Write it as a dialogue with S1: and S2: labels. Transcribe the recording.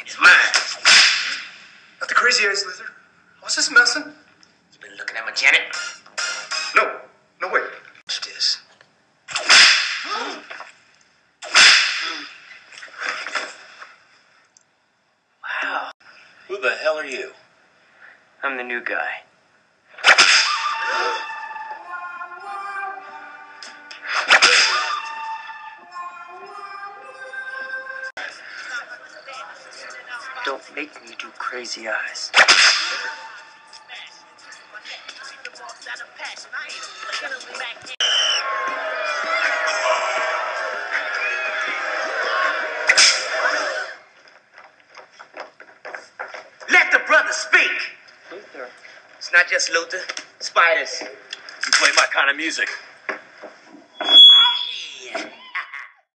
S1: He's mine.
S2: Not the crazy eyes, Luther. What's this messing?
S1: You been looking at my Janet?
S2: No. No, wait.
S1: Watch this. Wow.
S3: Who the hell are you?
S1: I'm the new guy. Don't make me do crazy eyes. Let the brother speak! Luther. It's not just Luther. Spiders.
S3: You play my kind of music.